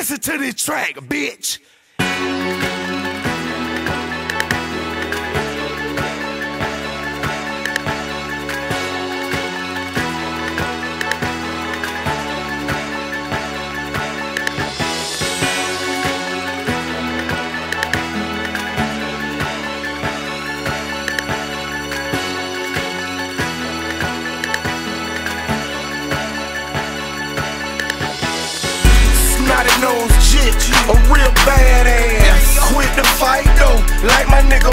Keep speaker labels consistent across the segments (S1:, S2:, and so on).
S1: Listen to this track, bitch.
S2: Nose jit, a real badass. Quit the fight though, like my nigga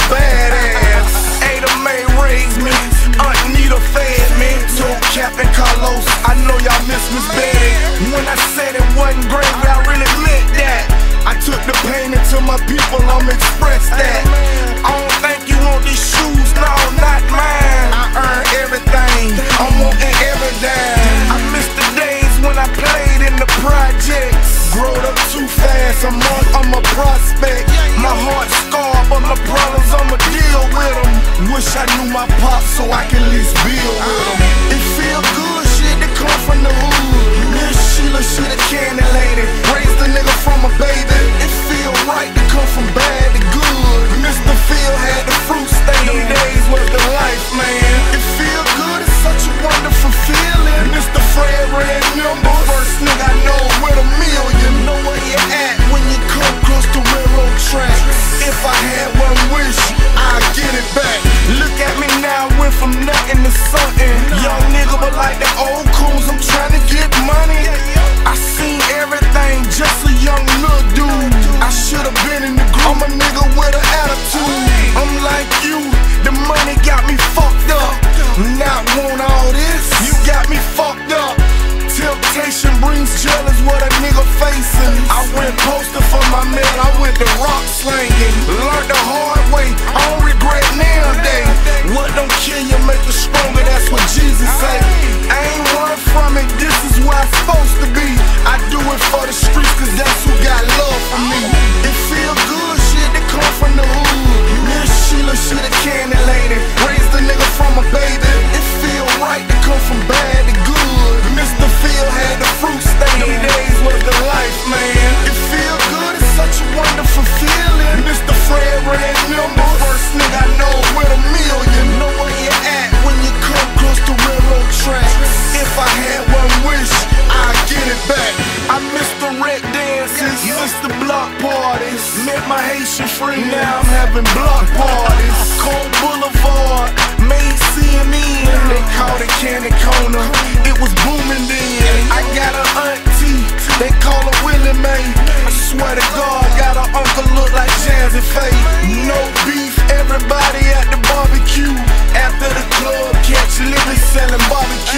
S2: badass. Ada May raised me, Aunt Nita fed me. Told Captain Carlos, I know y'all miss Miss Betty. When I said it wasn't gravy, I really meant that. I took the pain into my people, I'ma express that. I don't think you want these shoes, no, not mine. I earn everything, I'm wanting every dime. I miss the days when I played in the projects. Growed up too fast, I'm a prospect. My heart scarred, but my problems, I'ma deal with them. Wish I knew my pop so I can at least build with them. It feel good, shit that come from the hood. Miss Sheila, she the candy lady. Raised a nigga from a baby. It feel right to come from bad to good. Mr. Phil had the fruit stand. Them days was the life, man. It feel good, it's such a wonderful feeling. Mr. Fred ran number. First nigga I know with $1 million. Know where you at when you come across the railroad track. If I had one wish, I'd get it back. Look at me now, went from nothing to something. Young nigga, but like the old coons, I'm trying to get money. I seen everything, just a young little dude. I should've been in the group. I'm a nigga with an attitude. I'm like you, the money got me fucked up. Not want all this, you got me fucked up. Temptation brings jealous, what a nigga facing. I went poster for my man, I went to rock slanging. Learned the hard way, I don't regret nowadays. What don't kill you make you stronger, that's what Jesus say. I ain't run from it, this is where I'm supposed to be. I do it for the streets, cause that's who got love for me. It feel good, shit that come from the hood. Miss Sheila, she the candy lady. Raised a nigga from a baby. It feel right to come from bad to good. Mr. Phil had the fruit stand. Them days was the life, man. It feel good, it's such a wonderful feeling. Mr. Fred ran number. First nigga I know with $1 million. Know where you at when you come across the railroad track. If I had one wish, I'd get it back. I miss the rec dances, miss the block parties. Met my Haitian friend, now I'm having block parties. Cold Boulevard, made CNN. They called it Candy Corner, it was booming then. I got an auntie, they call her Willie Mae. I swear to God, got an uncle look like Jazzy Faye. No beef, everybody at the barbecue. After the club, catch Libby selling barbecue.